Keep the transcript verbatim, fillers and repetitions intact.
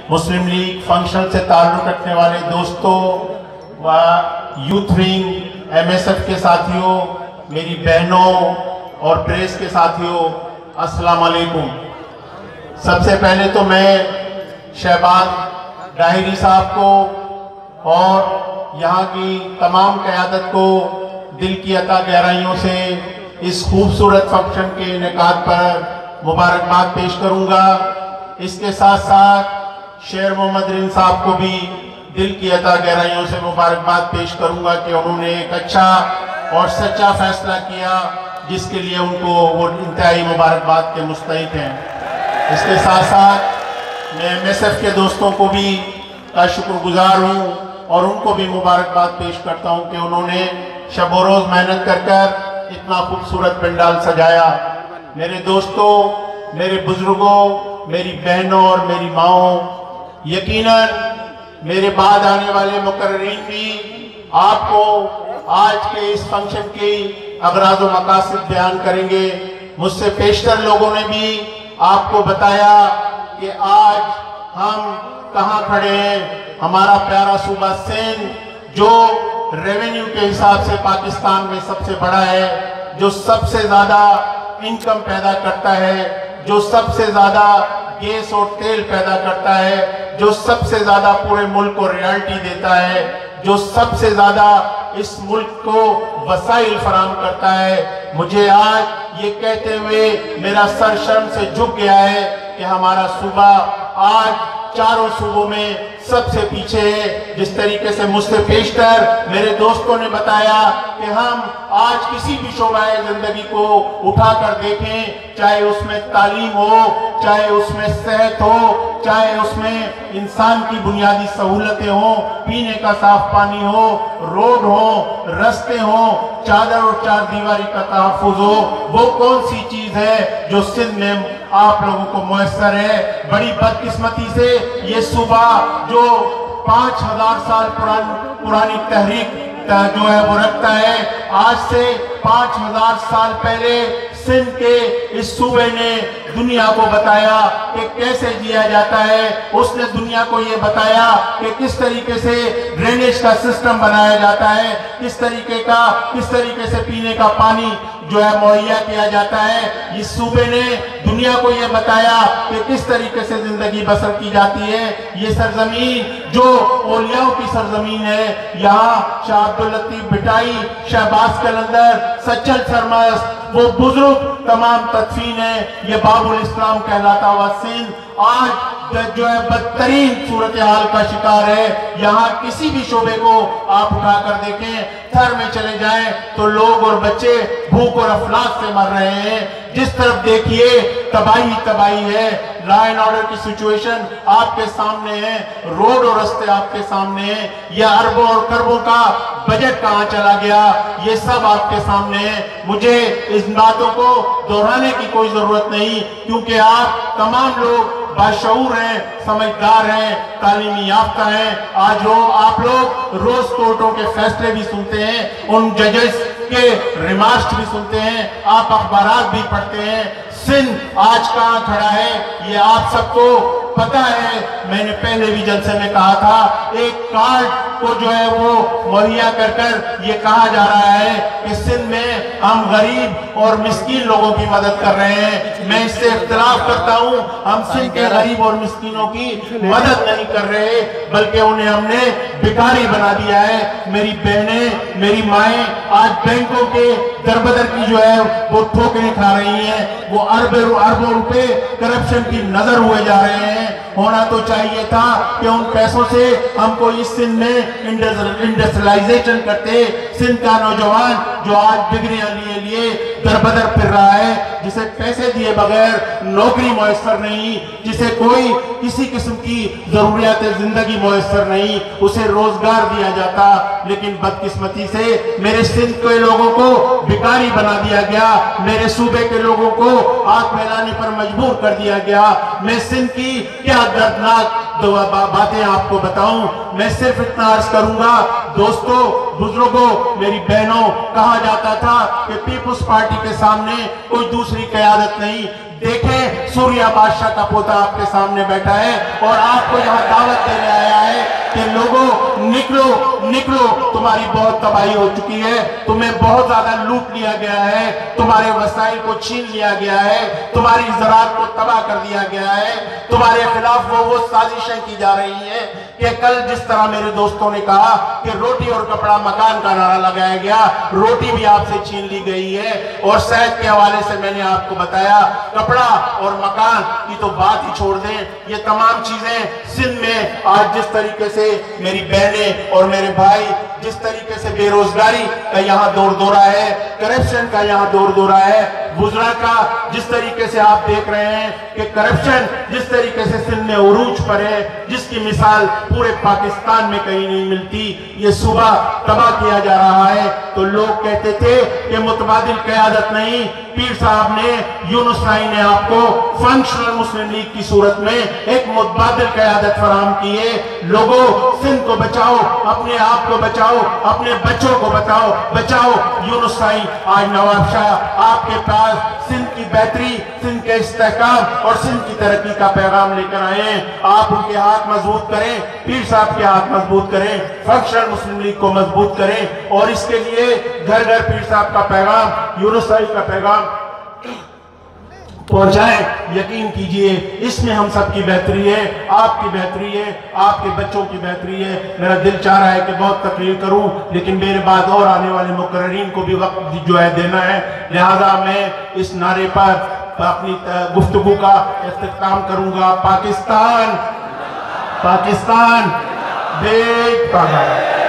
मुस्लिम league function से ताल्लुक़ रखने वाले दोस्तों व youth wing M S F के साथियों, मेरी बहनों और प्रेस के साथियों, अस्सलाम वालेकुम। सबसे पहले तो मैं शहबाज डाहिरी साहब को और यहाँ की तमाम क़यादत को दिल की अता गहराइयों से इस खूबसूरत फंक्शन के इनेकाद पर मुबारकबाद पेश करूँगा। इसके साथ साथ शेर मोहम्मद साहब को भी दिल की अता गहराइयों से मुबारकबाद पेश करूँगा कि उन्होंने एक अच्छा और सच्चा फैसला किया जिसके लिए उनको वो इंतहाई मुबारकबाद के मुस्तहिक हैं। इसके साथ साथ मैं एम एस एफ के दोस्तों को भी का शुक्रगुजार हूँ और उनको भी मुबारकबाद पेश करता हूँ कि उन्होंने शब व रोज़ मेहनत कर कर इतना खूबसूरत पंडाल सजाया। मेरे दोस्तों, मेरे बुजुर्गों, मेरी बहनों और मेरी माओं, यकीनन मेरे बाद आने वाले मुकर्रीन भी आपको आज के इस फंक्शन की अगराज़ व मकासद बयान करेंगे। मुझसे पेशतर लोगों ने भी आपको बताया कि आज हम कहाँ खड़े हैं। हमारा प्यारा सूबा सिंध जो रेवेन्यू के हिसाब से पाकिस्तान में सबसे बड़ा है, जो सबसे ज़्यादा इनकम पैदा करता है, जो सबसे ज़्यादा गैस और तेल पैदा करता है, जो सबसे ज़्यादा पूरे मुल्क को रॉयल्टी देता है, जो सबसे ज़्यादा इस मुल्क को वसाइल फराहम करता है। मुझे आज ये कहते हुए मेरा सर शर्म से झुक गया है कि हमारा सूबा आज चारों सूबों में सबसे पीछे है। जिस तरीके से मुझसे पेशतर मेरे दोस्तों ने बताया कि हम आज किसी भी शोबाए जिंदगी को उठा कर देखें, चाहे उसमें तालीम हो, चाहे उसमें सेहत हो, चाहे उसमें इंसान की बुनियादी सहूलतें हो, पीने का साफ पानी हो, रोड हो, रास्ते हो, चादर और चार दीवारी का तहफ़्फ़ुज़ हो, वो कौन सी चीज़ है जो सिंध में आप लोगों को मुयस्सर है। बड़ी बदकिस्मती से ये सूबा जो पाँच हजार साल पुरानी पुरानी तहरीक जो है वो रखता है, आज से पाँच हजार साल पहले सिंध के इस सूबे ने दुनिया को बताया कि कैसे जिया जाता है। उसने दुनिया को ये बताया कि किस तरीके से ड्रेनेज का सिस्टम बनाया जाता है, किस तरीके का किस तरीके से पीने का पानी जो है मुहैया किया जाता है। इस सूबे ने दुनिया को ये बताया कि किस तरीके से जिंदगी बसर की जाती है। ये सरजमीन जो औलियाओं की सरजमीन है, यहाँ शाह अब्दुल लतीफ भिटाई, शहबाज कलंदर, सच्चल सरमस, वो बुजुर्ग तमाम तदफीन है। ये बाबुल इस्लाम कहलाता हुआ सिंध आज जो है बदतरीन सूरत हाल का शिकार है। यहाँ किसी भी शोबे को आप उठा कर देखें, थर में चले जाएं तो लोग और बच्चे भूख और अफलास से मर रहे हैं। जिस तरफ देखिए तबाही तबाही है। लॉ एंड ऑर्डर की सिचुएशन आपके सामने है, रोड और रास्ते आपके सामने हैं। यह अरबों और करोड़ों का बजट कहाँ चला गया, ये सब आपके सामने है। मुझे इस बातों को दोहराने की कोई जरूरत नहीं, क्योंकि आप तमाम लोग बाशऊर हैं, समझदार हैं, तालीमी याफ्ता हैं। आज रो आप लोग रोज कोर्टों के फैसले भी सुनते हैं, उन जजेस के रिमार्क्स भी सुनते हैं, आप अखबारात भी पढ़ते हैं। सिंध आज कहाँ खड़ा है ये आप सबको पता है। मैंने पहले भी जलसे में कहा था, एक कार्ड को जो है वो मुहैया कर कर ये कहा जा रहा है कि सिंध में हम गरीब और मिस्कीन लोगों की मदद कर रहे हैं। मैं इससे इख्तिलाफ करता हूँ। हम सिंध के गरीब और मिस्कीनों की मदद नहीं कर रहे, बल्कि उन्हें हमने भिखारी बना दिया है। मेरी बहनें, मेरी माएँ आज बैंकों के दरबदर की जो है वो ठोकरें खा रही हैं। वो अरबों अरबों रुपए करप्शन की नजर हुए जा रहे हैं। होना तो चाहिए था कि उन पैसों से हमको इस सिंध में इंडस्ट्रियलाइजेशन करते। सिंध का नौजवान जो आज डिग्रियां लिए लिए दरबदर फिर रहा है, जिसे पैसे दिए बगैर नौकरी मुयस्सर नहीं, जिसे कोई किसी किस्म की जरूरियात जिंदगी मुयस्सर नहीं, उसे रोजगार दिया जाता। लेकिन बदकिस्मती से मेरे सिंध के लोगों को भिखारी बना दिया गया, मेरे सूबे के लोगों को आंख फैलाने पर मजबूर कर दिया गया। मैं सिंध की क्या दर्दनाक बातें आपको बताऊं। मैं सिर्फ इतना अर्ज करूंगा, दोस्तों, बुजुर्गों, मेरी बहनों, कहा जाता था कि पीपुल्स पार्टी के सामने कोई दूसरी क़यादत नहीं, देखें सूर्या बादशाह का पोता आपके सामने बैठा है और आपको यहाँ दावत देने आया है कि लोगों निकलो निकलो, तुम्हारी बहुत तबाही हो चुकी है, तुम्हें बहुत ज्यादा लूट लिया गया है, तुम्हारे वसाइल को छीन लिया गया है, तुम्हारी ज़राअत को तबाह कर दिया गया है, तुम्हारे खिलाफ वो वो साजिशें की जा रही हैं कि कल जिस तरह मेरे दोस्तों ने कहा कि रोटी और कपड़ा मकान का नारा लगाया गया, रोटी भी आपसे छीन ली गई है। और सेहत के हवाले से मैंने आपको बताया, कपड़ा और मकान की तो बात ही छोड़ दें, ये तमाम चीजें सिंध में आज जिस तरीके से मेरी बहनें और मेरे भाई जिस तरीके से बेरोजगारी का यहाँ दौर दौरा है, करप्शन का यहाँ दौर दौरा है, गुजरा का जिस तरीके से आप देख रहे हैं कि करप्शन जिस तरीके से सिंध में उरूज पर है, जिसकी मिसाल पूरे पाकिस्तान में कहीं नहीं मिलती, ये सुबह तबाह किया जा रहा है। तो लोग कहते थे कि मुतबादिल क़यादत नहीं, पीर साहब ने, यूनुस साई ने आपको फंक्शनल मुस्लिम लीग की सूरत में एक मुतबादिल क़यादत फराहम की है। लोगों, सिंध को बचाओ, अपने आप को बचाओ, अपने बच्चों को बचाओ बचाओ यूनुस साई आज नवाबशाह आपके पास सिंध की बेहतरी, सिंध के इस्तेहकाम और सिंध की तरक्की का पैगाम लेकर आए हैं। आप उनके हाथ मजबूत करें, पीर साहब के हाथ मजबूत करें, फंक्शनल मुस्लिम लीग को मजबूत करें और इसके लिए घर घर पीर साहब का पैगाम, यूनुस साई का पैगाम पहुंचाएं। यकीन कीजिए इसमें हम सब की बेहतरी है, आपकी बेहतरी है, आपके बच्चों की बेहतरी है। मेरा दिल चाह रहा है कि बहुत तकरीर करूं, लेकिन मेरे बाद और आने वाले मुकर्ररीन को भी वक्त जो है देना है, लिहाजा मैं इस नारे पर अपनी गुफ्तगू का इख्तिताम करूंगा। पाकिस्तान पाकिस्तान देख पागा।